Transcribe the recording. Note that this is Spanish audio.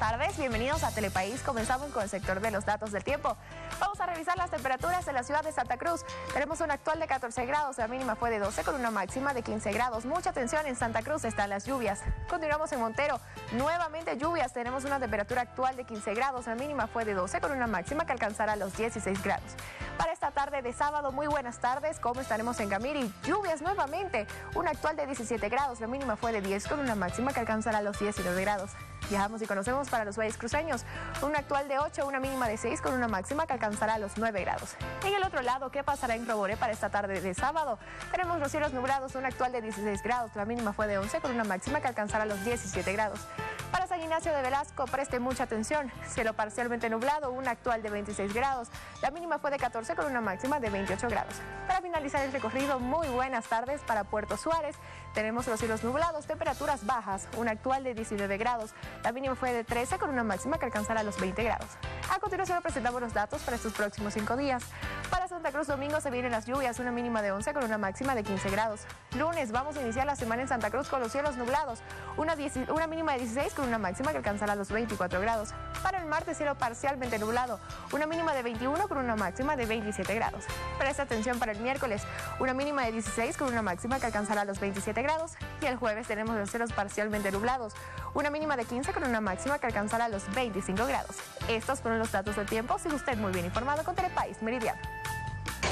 tardes, bienvenidos a Telepaís. Comenzamos con el sector de los datos del tiempo. Vamos a revisar las temperaturas en la ciudad de Santa Cruz. Tenemos una actual de 14 grados, la mínima fue de 12 con una máxima de 15 grados. Mucha atención, en Santa Cruz están las lluvias. Continuamos en Montero, nuevamente lluvias. Tenemos una temperatura actual de 15 grados, la mínima fue de 12 con una máxima que alcanzará los 16 grados. Para esta tarde de sábado, muy buenas tardes. ¿Cómo estaremos en Gamiri? Lluvias nuevamente, una actual de 17 grados, la mínima fue de 10 con una máxima que alcanzará los 19 grados. Viajamos y conocemos para los valles cruceños, una actual de 8, una mínima de 6 con una máxima que alcanzará los 9 grados. En el otro lado, ¿qué pasará en Roboré para esta tarde de sábado? Tenemos los cielos nublados, una actual de 16 grados, la mínima fue de 11 con una máxima que alcanzará los 17 grados. Para San Ignacio de Velasco, preste mucha atención, cielo parcialmente nublado, una actual de 26 grados, la mínima fue de 14 con una máxima de 28 grados. Para finalizar el recorrido, muy buenas tardes para Puerto Suárez. Tenemos los cielos nublados, temperaturas bajas, una actual de 19 grados, la mínima fue de 13 con una máxima que alcanzará los 20 grados. A continuación presentamos los datos para estos próximos 5 días. Para Santa Cruz domingo se vienen las lluvias, una mínima de 11 con una máxima de 15 grados. Lunes vamos a iniciar la semana en Santa Cruz con los cielos nublados, una mínima de 16 con una máxima que alcanzará los 24 grados. Para el martes cielo parcialmente nublado, una mínima de 21 con una máxima de 27 grados. Presta atención para el miércoles, una mínima de 16 con una máxima que alcanzará los 27 grados. Y el jueves tenemos los cielos parcialmente nublados, una mínima de 15 con una máxima que alcanzará los 25 grados. Estos fueron los datos del tiempo. Sigue usted muy bien informado con Telepaís Meridiano.